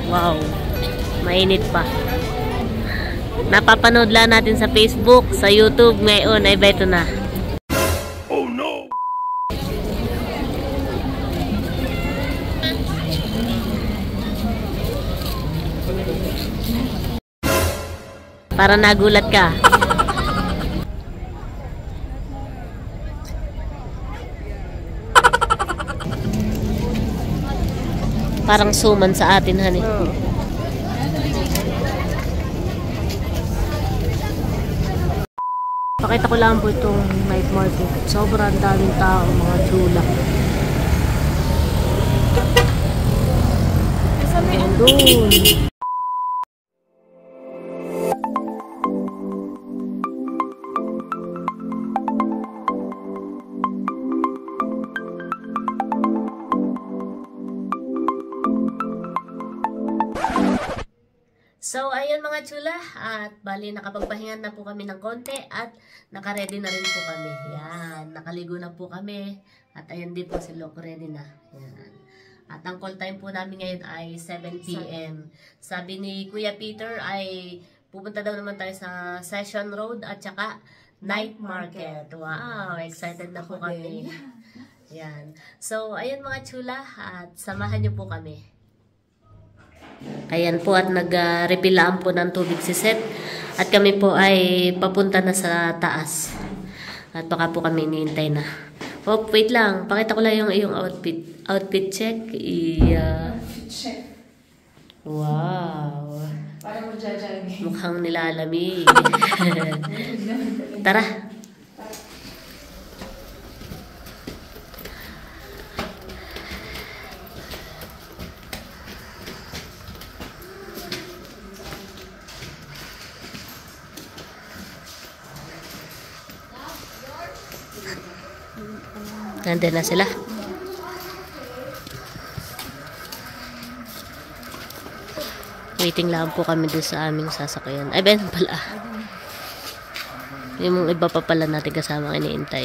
Wow, mainit pa. Napapanood lang natin sa Facebook, sa YouTube, ngayon ay beto na. Oh no! Para nagulat ka. Parang suman sa atin, honey. Pakita ko lang po itong night market. Sobrang daming tao, mga chula. Doon. So, ayun mga chula, at bali nakapagpahingan na po kami ng konti at nakaready na rin po kami. Yan, nakaligo na po kami at ayun din po si Loco ready na. Yan. At ang call time po namin ngayon ay 7 PM. Sabi ni Kuya Peter ay pupunta daw naman tayo sa Session Road at saka Night Market. Wow, excited na po kami. Yan. So, ayun mga chula, at samahan niyo po kami. Ayan po, at nag-repilaan po ng tubig si Seth. At kami po ay papunta na sa taas. At baka po kami hinihintay na. Oh, wait lang. Pakita ko lang yung iyong outfit. Outfit check. Check. Wow. Para mo jajagin. Mukhang nilalamig. Tara. Nandun na sila. Waiting lang po kami doon sa aming sasakyan. Ay, ben pala. Yung iba pa pala natin kasama iniintay.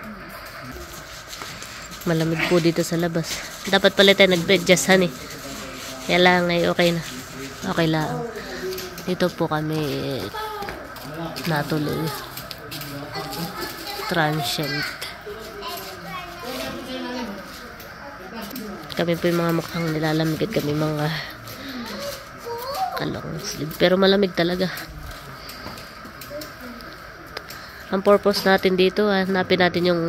Malamig po dito sa labas. Dapat pala tayo nag-adjust, honey. Kaya lang ay okay na. Okay lang. Dito po kami natuloy. Transient. Kami po yung mga mukhang nilalamig at kami mga kalong sleeve. Pero malamig talaga. Ang purpose natin dito, hanapin natin yung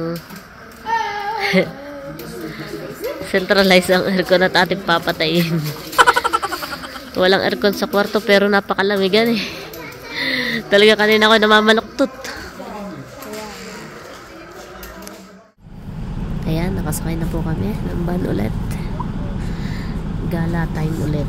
centralize ang aircon at ating papatayin. Walang aircon sa kwarto pero napakalamigan eh. Talaga kanina ako namamaluktot. Ayan, nakasakay na po kami ng van ulit. Gala time ulit.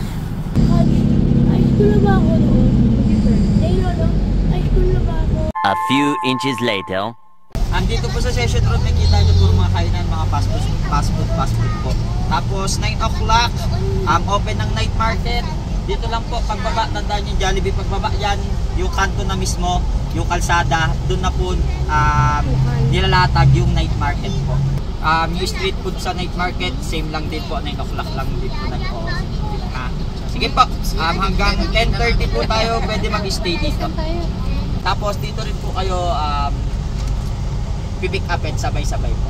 A few inches later. Andito po sa Session Road, nakita nyo po mga kainan, mga fast food po. Tapos 9 o'clock, open ng night market. Dito lang po, pagbaba, tandaan yung Jollibee, pagbaba yan, yung kanto na mismo, yung kalsada, doon na po nilalatag yung night market po. Yung street food sa night market, same lang din po, 9 o'clock lang din po nag-open. Sige po, hanggang 10:30 po tayo pwede mag-stay dito. Tapos dito rin po kayo pipick up and sabay-sabay po.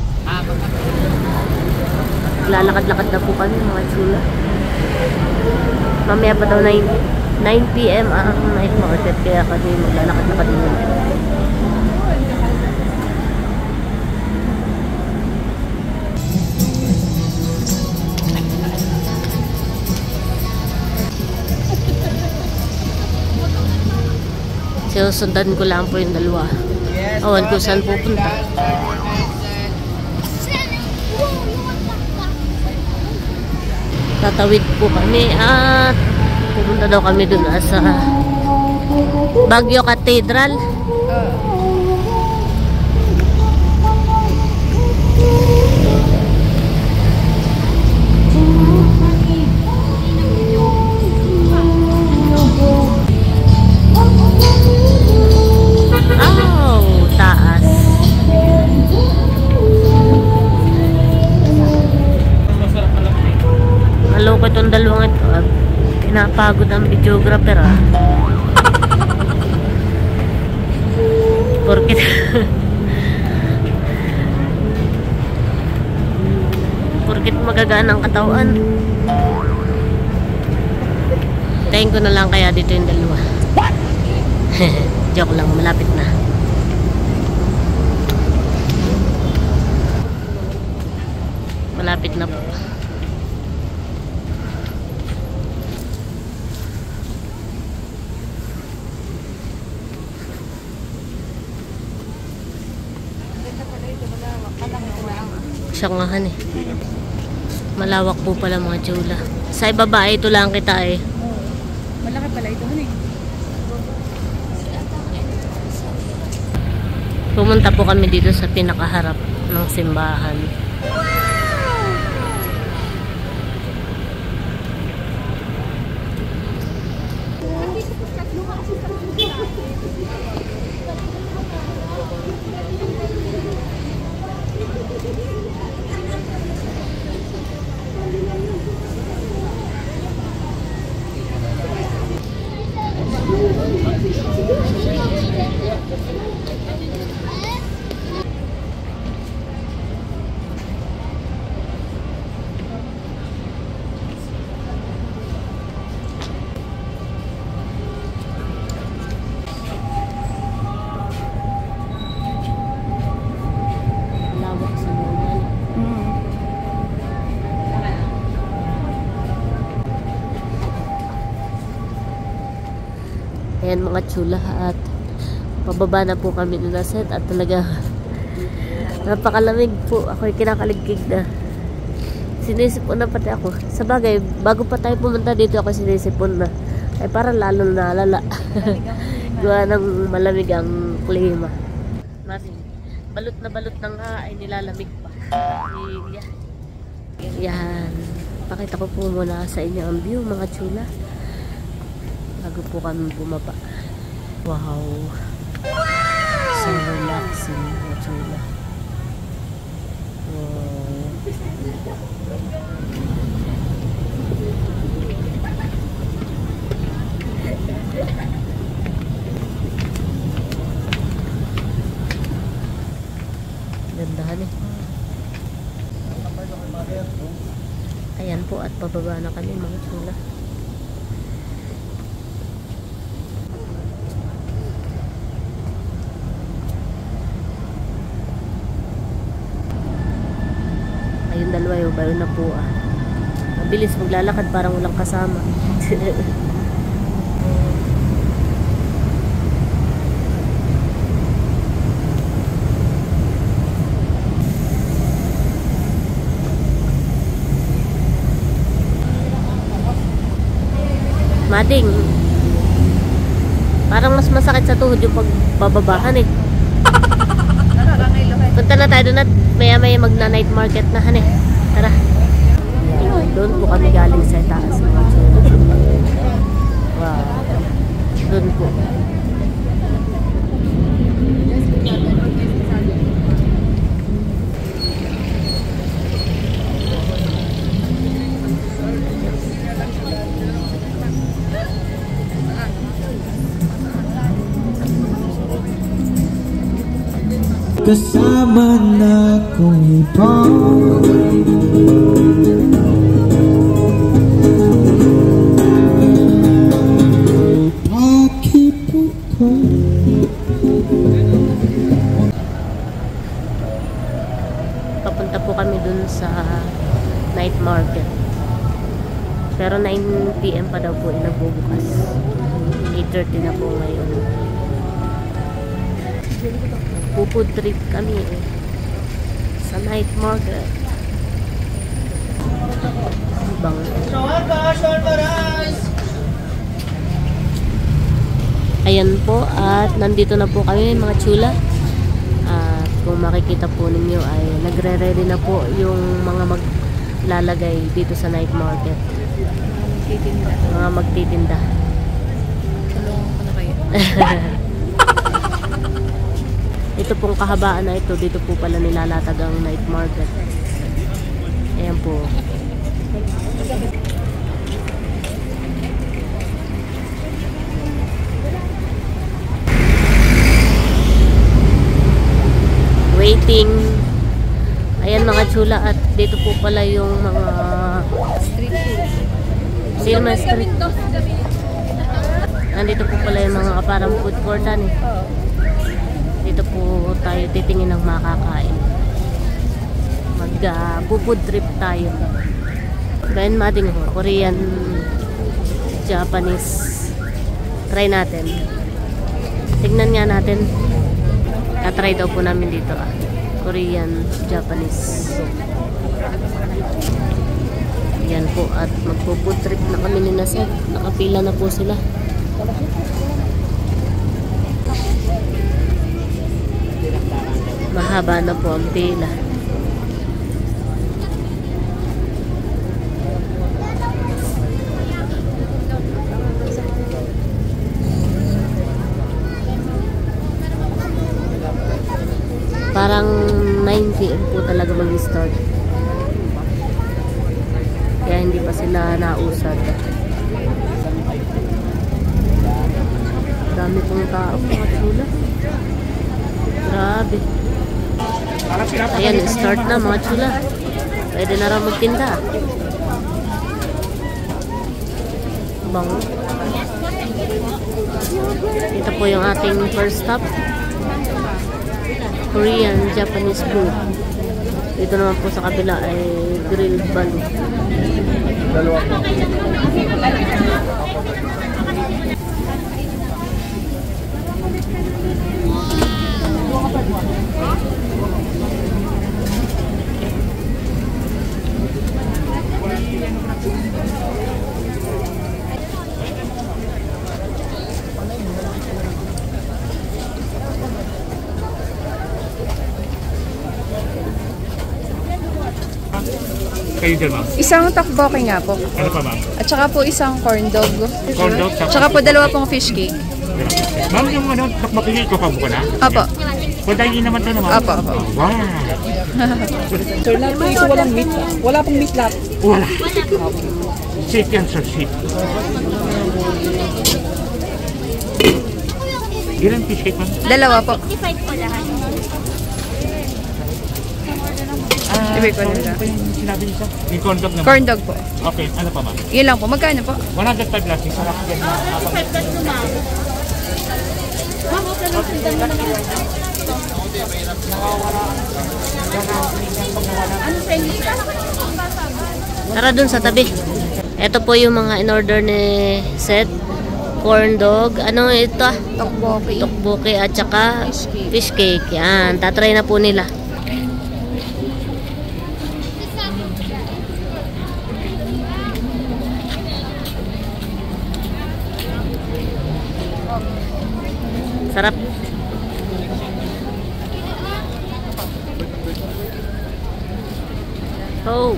Lalakad-lakad na po kami mga chula. Mamaya pa daw 9 PM ang night market, kaya kami maglalakad-lakad din. Susundan ko lang po yung dalawa. Awan ko saan pupunta. Tatawid po kami at pupunta daw kami dun sa Baguio Cathedral. Maloko itong dalawang ito. Napagod ang videographer ah. Porkit porkit magagaan ang katawan. Tayin ko na lang kaya dito yung dalawa. Joke lang, malapit na. Malapit na po. Siya nga eh. Malawak po pala mga chula. Sa ibaba ito lang kita eh. Malaki pala ito eh. Pumunta po kami dito sa pinakaharap ng simbahan. Lawak sa looban. Ayan mga chula at pababa na po kami nila set at talaga napakalamig po. Ako'y kinakaligkig na. Sinisipon na pati ako. Sa bagay, bago pa tayo pumunta dito ako sinisipon na. Ay parang lalo naalala. Gawa ng malamig ang klima. Balot na balot na nga ay nilalamig pa. Yan. Pakita ko po muna sa inyo ang view mga chula. Bago po kami bumaba. Wow. So relaxing mga chula. Wow. Gandahan eh. Ayan po at pababa na kami mga chula. Ayun dalawa yung bayo na po ah. Mabilis maglalakad parang walang kasama. Mading. Parang mas masakit sa tuhod yung pagbababahan eh. Punta na tayo doon at maya-maya magna-night market na han eh. Tara. Doon po kami galing sa taas. Wow. Doon po. Kasama na kong ipon. Pakipot ko. Papunta po kami dun sa night market. Pero 9 PM pa daw po nagbubukas. 8:30 na po ngayon. Food trip kami eh, sa night market. Bang. Ayan po at nandito na po kami mga chula. At kung makikita po ninyo ay nagre-ready na po yung mga maglalagay dito sa night market. Mga magtitinda. Tulungan ko na kayo. Ito pong kahabaan na ito, dito po pala nilalatag ang night market. Ayan po. eating. Ayan mga chula, at dito po pala yung mga Street food. Silma Street. Nandito po pala yung mga parang food courtan eh. Dito po tayo titingin ng makakain. Mag-food trip tayo. Then mading Korean, Japanese. Try natin. Tignan nga natin. Katry daw po namin dito Korean, Japanese. Yan po, at magpo-food trip na kami ni Nasir. Nakapila na po sila. Mahaba na po ang pila. Parang 9 PM po talaga mag-start. Kaya hindi pa sila nausad. Dami pong tao, mga chula. Grabe. Ayan, start na mga chula. Pwede na raw magtinda. Bango. Ito po yung ating first stop. Korean, Japanese food. Dito naman po sa kabila ay grilled balu. Kayo dyan, ma'am. Isang tteokbokki nga po. Ano pa, ma'am? At saka po isang corn dog. Corn dog, Tsaka po 2 pong fish cake. Ma'am, yung ano, takmakili ko pa mo na? Apo. Kung dahil naman ito naman. Apo, apo. Wow. Sir, lahat po ito walang meat. Wala pong meat lahat. Wala. Shake yan, sir. Shake. Ilan fish cake, ma'am? 2 po. Ibig ko nila. Ano yung sinabi niyo, sir? Yung corn dog naman? Corn dog po. Okay, ano pa, ma'am? Yun lang po. Magkano po? 105 plus. Yung sarap yan. Tara dun sa tabi. Ito po yung mga in-order ni Seth. Corn dog. Ano ito? Tteokbokki. Tteokbokki at saka Fish cake. fish cake. Yan. Tatry na po nila. Sarap. Oh.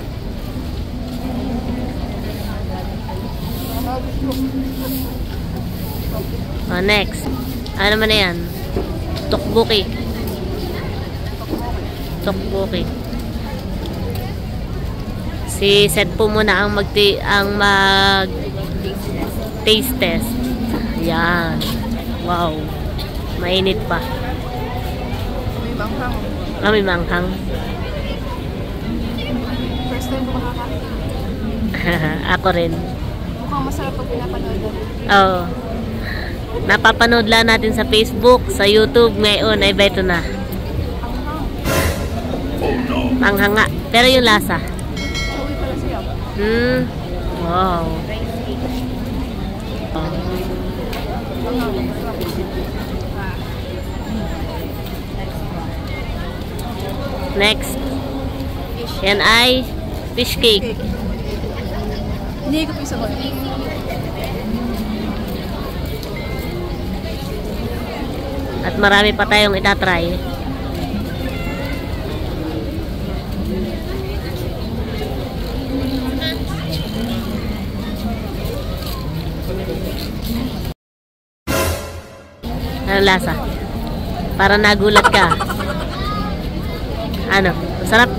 Oh, next. Ano naman na yan? Tteokbokki. Tteokbokki. Si Seth po muna ang mag taste test. Yan. Wow. Mainit pa. May manghang. May manghang. First time ko makakain. Ako rin. Mukhang masarap pag pinapanood. Oo. Napapanood lang natin sa Facebook, sa YouTube. Ngayon ay beto na. Manghang nga. Pero yung lasa. Uwi pala siya. Wow. Next. Yan ay fish cake. Hindi ko po yung sagot. At marami pa tayong itatry. Ano lasa? Para nagulat ka. Ano? Masarap?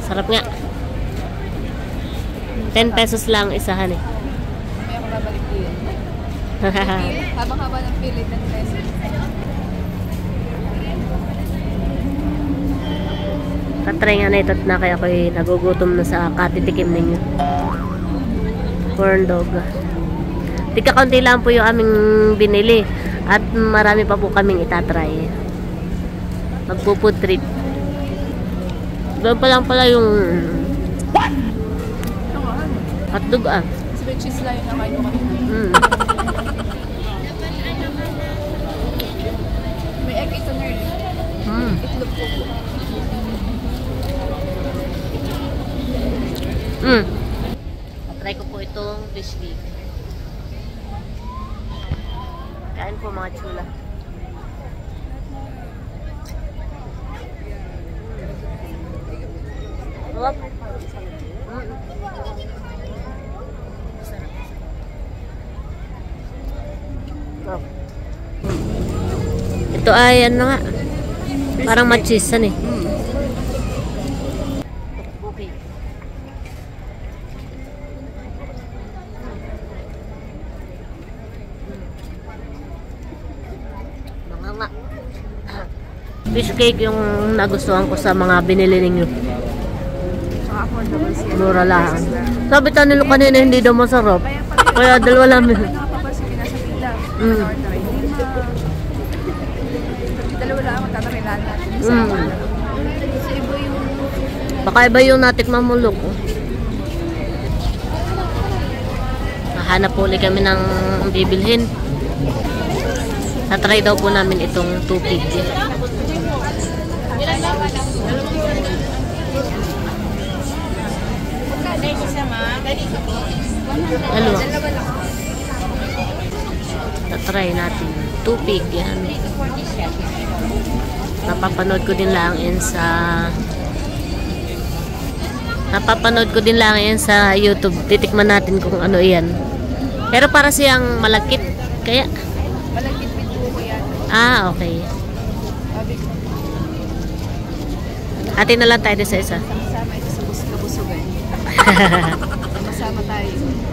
Sarap nga. 10 pesos lang isahan eh. May ako babalik din. Habang-haba ng pili, 10 pesos. Katry nga na ito't na kaya ako'y nagugutom na sa katitikim ninyo. Corn dog. Tika-kaunti lang po yung aming binili. At marami pa po kaming itatry. Magpo-food trip. Doon pa lang pala yung hotdog ah. Kasi may cheese lang yung nakain mo kanina. May egg ito na rin. Itlog po. Try ko po itong fish cake. Kain po mga chula. Sarap. Ito ay ano nga. Parang machisan eh. Okay. Mga nga. Fish cake yung nagustuhan ko sa mga binili ninyo. Saka affordable siya. Mura lang. Sabi tayo nilo kanina hindi daw masarap. Kaya dalawa lang. May nakapapansin ka nasa pila. Order ay 5. Dalawa lang ako tatakilan natin. Isa ako lang. Sa iba yung... Baka iba yung natikman mo look. Nahanap po ulit kami ng bibilhin. Natry daw po namin itong tupig. Dalawa. Natry natin. Tupig yan. Napapanood ko din lang yan sa YouTube. Titikman natin kung ano yan. Pero para siyang malagkit. Kaya Malagkit with buko yan. ah, okay. Sabi ko, Atin na lang tayo sa isa. sama ito sa kabusugan. Masama tayo.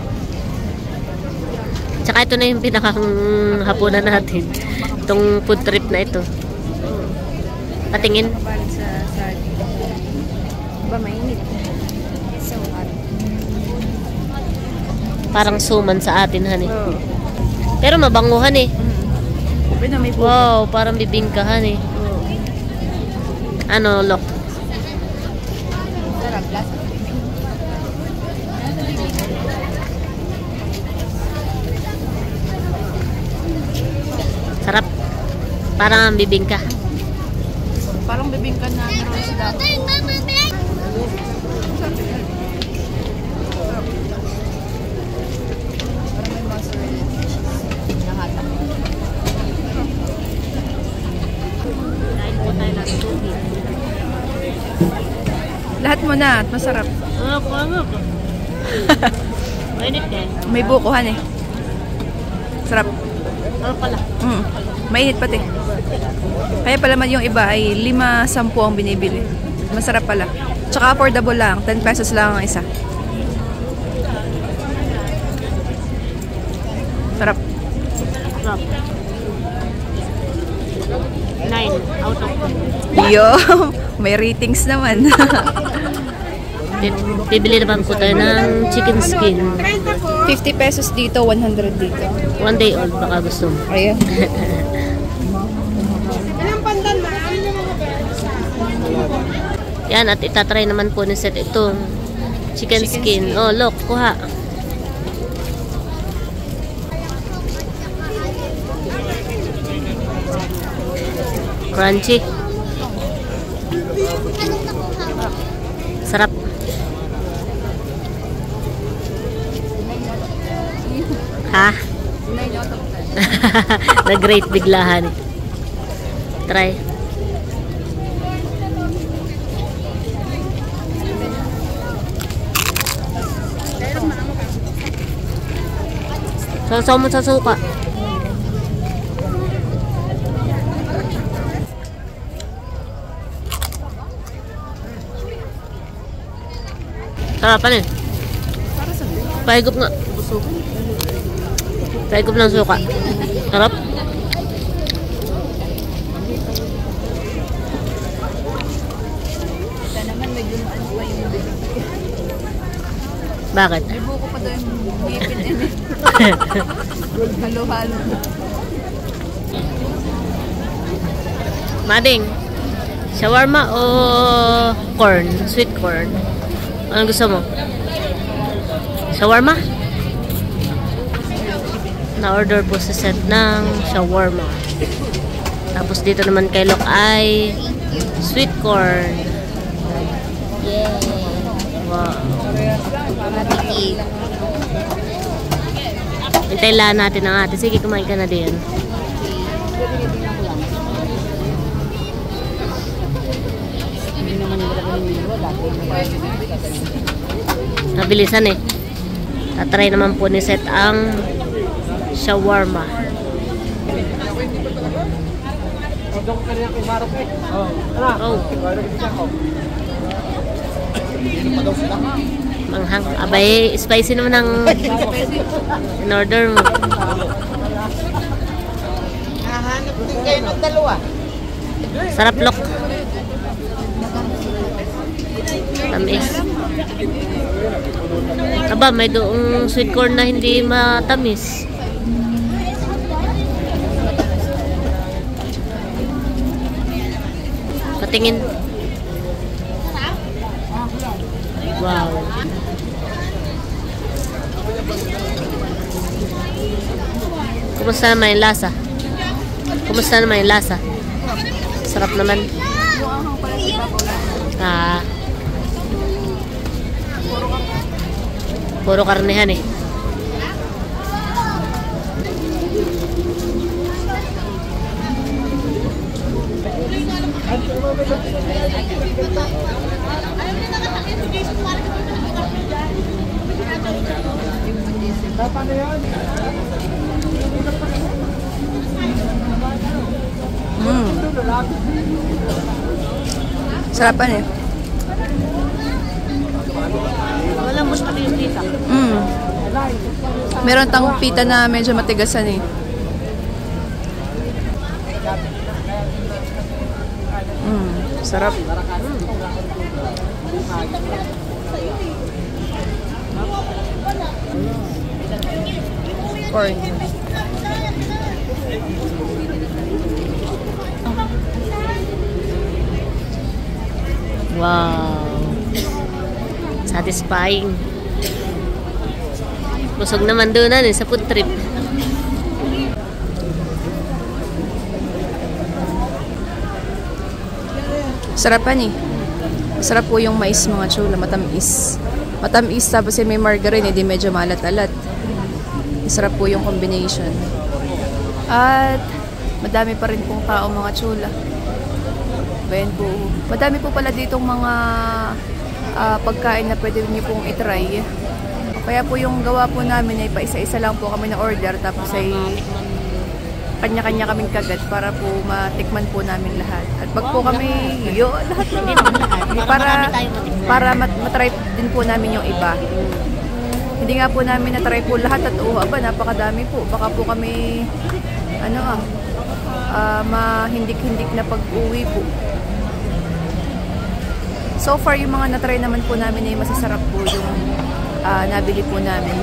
Tsaka ito na yung pinakang hapunan natin. Itong food trip na ito. Patingin. Balik sa saging. Ba mainit? So hot. Parang suman sa atin, honey. Oh. Pero mabanguhan eh. Pwede may buko. Wow, parang bibingkahan eh. Oh. Ano, look. Sarap. Lasa. Sarap. Parang bibingka. Parang bibingka na meron sila. Parang may mozzarella cheese. Nahatak. Kain po tayo ng tubig. Lahat mo na at masarap. Ano po, ano po? Mainit eh. May bukuhan eh. Sarap. Ano pala? Mainit pati. Kaya pala man yung iba ay 5-10 ang binibili. Masarap pala. Tsaka affordable lang. 10 pesos lang ang isa. Sarap. Sarap. 9 out of 10. Yo! May ratings naman. Bibili naman po tayo ng chicken skin. 50 pesos dito, 100 dito. One day old, baka gusto mo. Ayan. Yan, at itatry naman po ni Seth itong chicken skin. Oh, look, kuha. Crunchy. Sarap. Ha? Nag-rate biglahan. Try. Sasaw mo sa suka. Sarapan eh. Pahigop nga. Pahigop ng suka. Sarap. Bakit? Ay, buko pa daw yung ngipin. Halo-halo. Mading, shawarma o corn? Sweet corn? Anong gusto mo? Shawarma? Na-order po sa set ng shawarma. Tapos dito naman kay Lok ay sweet corn. Yay! Wow. Matiki. Hintayin lang natin ang ate. Sige, kumain ka na din. Nabilisan eh. Tatry naman po ni Seth ang shawarma. Oh. Manghang. Abay, spicy naman ang in-order mo. Hahanap din kayo ng dalawa. Sarap, Lok. Tamis. Aba, may doong sweet corn na hindi matamis. Patingin. Wow. Kumusta naman yung lasa? Kumusta naman yung lasa? Sarap naman. Ah. Puro karnehan eh. Sarapan eh. Walang gusto ko yung pita. Meron tang pita na medyo matigasan eh. Sarap. Corn. Wow. Satisfying. Busog naman doon na sa food trip. Sarapan eh. Sarap po yung mais mga chula, matamis. Matamis tapos may margarine, hindi medyo malat-alat. Sarap po yung combination. At madami pa rin pong tao mga chula. Bayan po. Madami po pala ditong mga pagkain na pwede niyo pong itry. Kaya po yung gawa po namin ay paisa-isa lang po kami na order tapos ay kanya-kanya kaming kagat para po matikman po namin lahat. At pag po kami, lahat para matry din po namin yung iba. Hindi nga po namin na-try po lahat at napakadami po. Baka po kami mahindik-hindik na pag-uwi po. So far, yung mga na-try naman po namin ay masasarap po yung nabili po namin.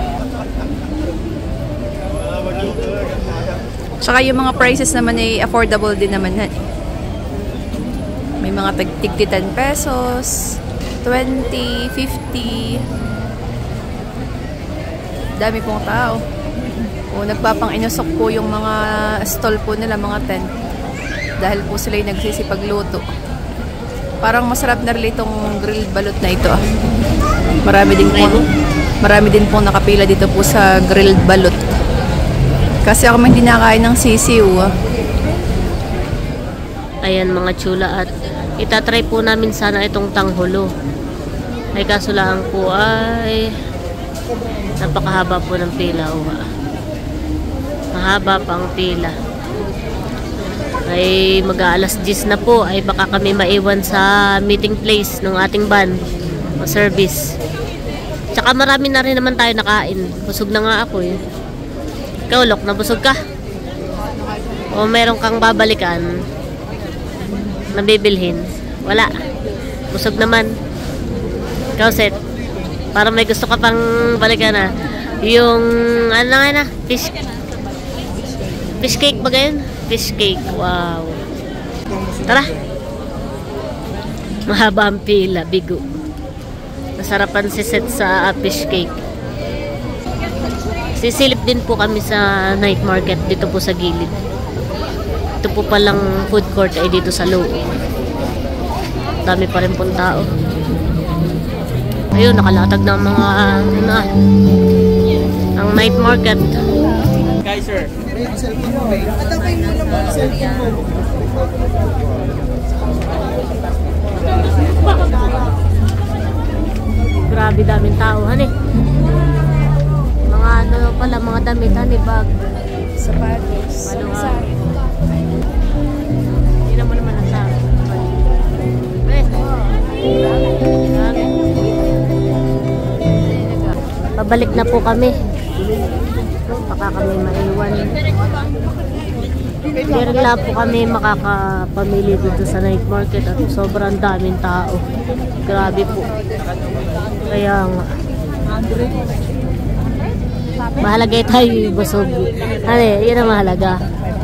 Tsaka yung mga prices naman ay affordable din naman. May mga tig 10 pesos, 20, 50. Dami pong tao. O nagpapang-inusok po yung mga stall po nila, mga tent. Dahil po sila yung nagsisipagluto. Parang masarap na rin itong grilled balot na ito. Marami din pong nakapila dito po sa grilled balot. Kasi ako hindi nakain ng sisiw. Ayan mga chula, at itatry po namin sana itong tanghulo. Ay kaso lang po ay napakahaba po ng pila. Mahaba pa ang pila. Ay mag-aalas 10 na po, ay baka kami maiwan sa meeting place ng ating van. O service. Tsaka marami na rin naman tayo nakain. Busog na nga ako eh. Ikaw, Lok, nabusog ka? O meron kang babalikan na bibilhin? Wala. Busog naman. Ikaw, Seth. Para may gusto ka pang balikan na. Yung, ano nga na? Fish cake ba gayon? Fish cake. Wow. Tara. Mahaba ang pila. Bigo. Nasarapan si Seth sa fish cake. Sisilip din po kami sa night market dito po sa gilid. Ito po palang food court ay dito sa loob. Dami pa rin pong tao. Ayun, nakalatag ng mga ang night market. Guys, sir. Grabe daming tao, hani. Mga ano pala, mga damit, hani, bag. Sapatos. Ano nga? Hindi naman ang tao. Pabalik na po kami. Baka kami maiwan. Meron lang po kami makakapamili dito sa night market at sobrang daming tao. Grabe po. Kaya nga. Mahalaga tayo busog. Ano, yun ang mahalaga.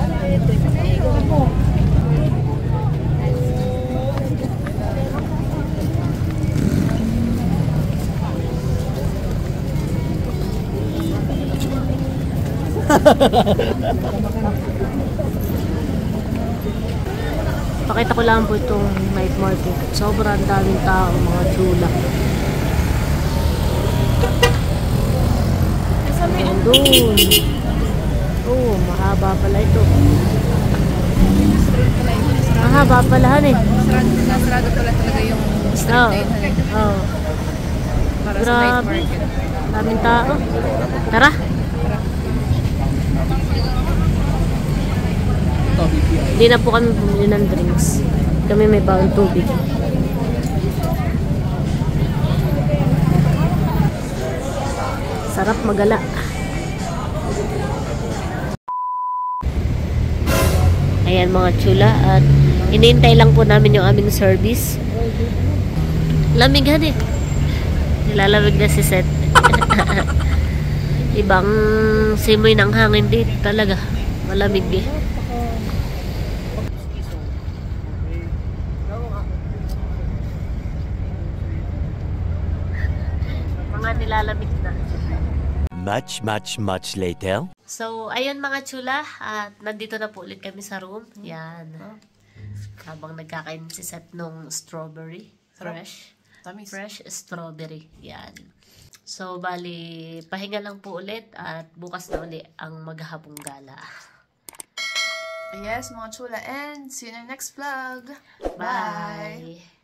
Pakita ko lang po itong night market. Sobrang daming tao, mga chula. Ayan doon. Oh, mahaba pala ito. Mahaba pala, han eh. Nasarado pala talaga yung street Oo. na yun. Oo. Para sa night Grabe. market. Daming tao. Tara. Hindi na po kami bumili ng drinks. Kami may bawang tubig. Sarap magala. Ayan mga chula. At hinihintay lang po namin yung aming service. Lamigan eh. Nilalamig na si Seth. Ibang simoy ng hangin dito talaga. Malamig eh. Mga nilalamig na. Much later. So, ayun mga chula. At nandito na po ulit kami sa room. Yan. Habang nagkakain si Seth nung strawberry. Fresh. Fresh strawberry. Yan. So, bali, pahinga lang po ulit. At bukas na ulit ang maghapong gala. Yes, mga chula. And see you in the next vlog. Bye.